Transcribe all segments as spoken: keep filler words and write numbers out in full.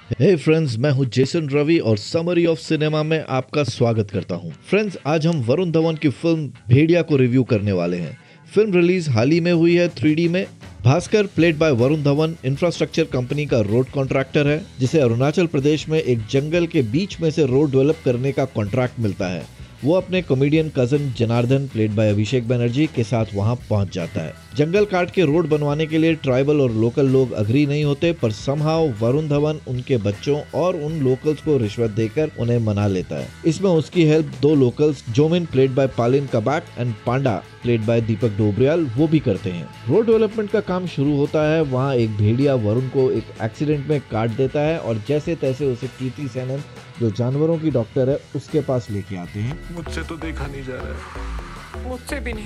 हे friends, मैं हूं Jason Ravi और समरी ऑफ सिनेमा में आपका स्वागत करता हूं। फ्रेंड्स, आज हम वरुण धवन की फिल्म भेड़िया को रिव्यू करने वाले हैं। फिल्म रिलीज हाल ही में हुई है थ्री डी में। Bhaskar played by Varun Dhawan infrastructure company का रोड कॉन्ट्रैक्टर है, जिसे अरुणाचल प्रदेश में एक जंगल के बीच में से रोड डेवलप करने का कॉन्ट्रैक्ट मिलता है। वो अपने comedian cousin Janardan played by Abhishek Banerjee के साथ वहां पहुंच जाता है। जंगल काट के रोड बनवाने के लिए ट्राइबल और लोकल लोग अग्री नहीं होते, पर समहाउ वरुण धवन उनके बच्चों और उन लोकल्स को रिश्वत देकर उन्हें मना लेता है। इसमें उसकी हेल्प दो locals, Jomin played by Paalin Kabak and Panda played by Deepak Dobriyal, वो भी करते हैं। रोड डेवलपमेंट का काम शुरू होता है। वहाँ एक भेड़िया वरुण को एक एक्सीडेंट में काट देता है और जैसे तैसे उसे कीर्ति सेनन, जो जानवरों की डॉक्टर है, उसके पास लेके आते हैं। मुझसे तो देखा नहीं जा रहा है। मुझसे भी नहीं।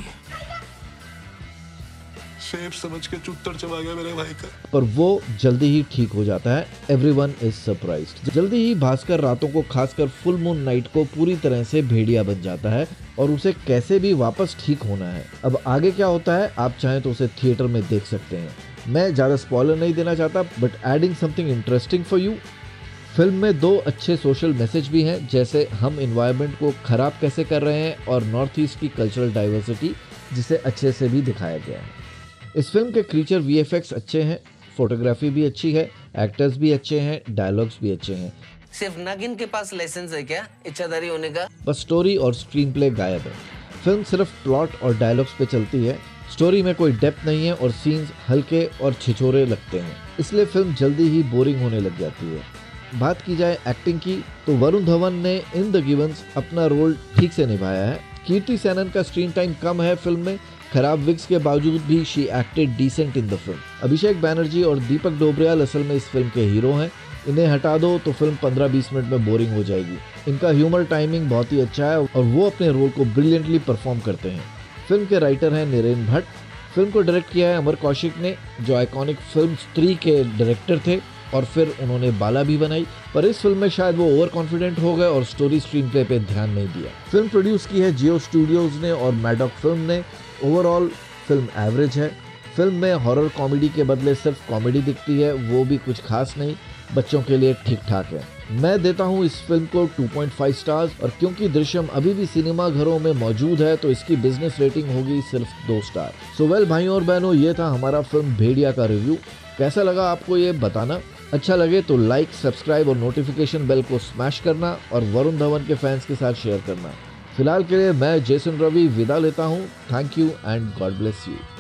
शेर समझ के चुत्तर चबा गया मेरे भाई का। पर वो जल्दी ही ठीक हो जाता है। Everyone is surprised. जल्दी ही भास्कर रातों को, खासकर फुल मून नाइट को, पूरी तरह से भेड़िया बन जाता है और उसे कैसे भी वापस ठीक होना है। अब आगे क्या होता है, आप चाहें तो उसे थिएटर में देख सकते हैं। मैं ज्यादा स्पॉइलर नहीं देना चाहता, but adding something interesting for you, film में दो अच्छे सोशल मैसेज भी हैं, जैसे हम एनवायरनमेंट को खराब कैसे कर रहे हैं और नॉर्थ ईस्ट की कल्चरल डाइवर्सिटी, जिसे अच्छे से भी दिखाया गया है। इस फिल्म के क्रीचर वीएफएक्स अच्छे हैं, फोटोग्राफी भी अच्छी है, एक्टर्स भी अच्छे हैं, डायलॉग्स भी अच्छे हैं। सिर्फ नागिन के पास लाइसेंस है क्या इच्छाधारी होने का? बस स्टोरी और स्क्रीन प्ले गायब है। फिल्म सिर्फ प्लॉट और डायलॉग्स पे चलती है। स्टोरी में कोई डेप्थ नहीं है और सीन्स हल्के और छिछोरे लगते हैं, इसलिए फिल्म जल्दी ही बोरिंग होने लग जाती है। बात की जाए एक्टिंग की, तो वरुण धवन ने इन द गिवंस अपना रोल ठीक से निभाया है। कीर्ति सेनन का स्क्रीन टाइम कम है फिल्म में। खराब विग्स के बावजूद भी she acted decent in the film. Abhishek Banerjee और दीपक डोबरियाल असल में इस फिल्म के हीरो हैं। इन्हें हटा दो तो फिल्म पंद्रह बीस मिनट में बोरिंग हो जाएगी। इनका ह्यूमर टाइमिंग बहुत ही अच्छा है और वो अपने रोल को ब्रिलियंटली परफॉर्म करते हैं। फिल्म के राइटर हैं निरेन भट्ट। फिल्म को डायरेक्ट किया है अमर कौशिक ने, जो आइकॉनिक फिल्म स्त्री के डायरेक्टर थे और फिर उन्होंने बाला भी बनाई। पर इस फिल्म में शायद वो ओवर कॉन्फिडेंट हो गए और स्टोरी स्क्रीन प्ले पे ध्यान नहीं दिया। फिल्म प्रोड्यूस की है जियो स्टूडियोज ने और मैडॉक फिल्म ने। ओवरऑल फिल्म एवरेज है। फिल्म में हॉरर कॉमेडी के बदले सिर्फ कॉमेडी दिखती है, वो भी कुछ खास नहीं। बच्चों के लिए ठीक ठाक है। मैं देता हूँ इस फिल्म को टू पॉइंट फाइव स्टार्स, और क्योंकि दृश्यम अभी भी सिनेमा घरों में मौजूद है तो इसकी बिजनेस रेटिंग होगी सिर्फ दो स्टार। सो वेल भाइयों और बहनों, ये था हमारा फिल्म भेड़िया का रिव्यू। कैसा लगा आपको ये बताना। अच्छा लगे तो लाइक, सब्सक्राइब और नोटिफिकेशन बेल को स्मैश करना और वरुण धवन के फैंस के साथ शेयर करना। फिलहाल के लिए मैं जेसन रवि विदा लेता हूँ। Thank you and God bless you.